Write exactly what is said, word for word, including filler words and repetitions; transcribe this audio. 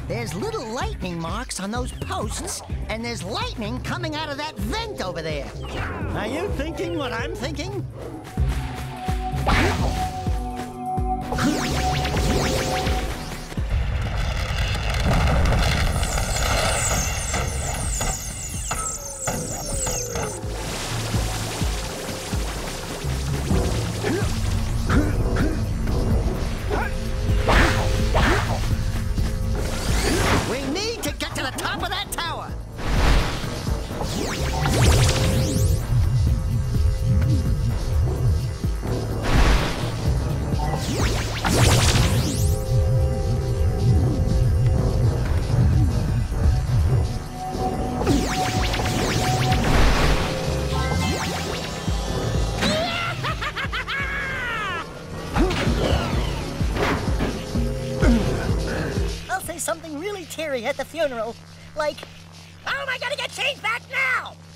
There's little lightning marks on those posts, and there's lightning coming out of that vent over there. Are you thinking what I'm thinking? We need to get to the top of that tower. I'll say something really teary at the funeral, like, "Oh, I gotta get changed back now!"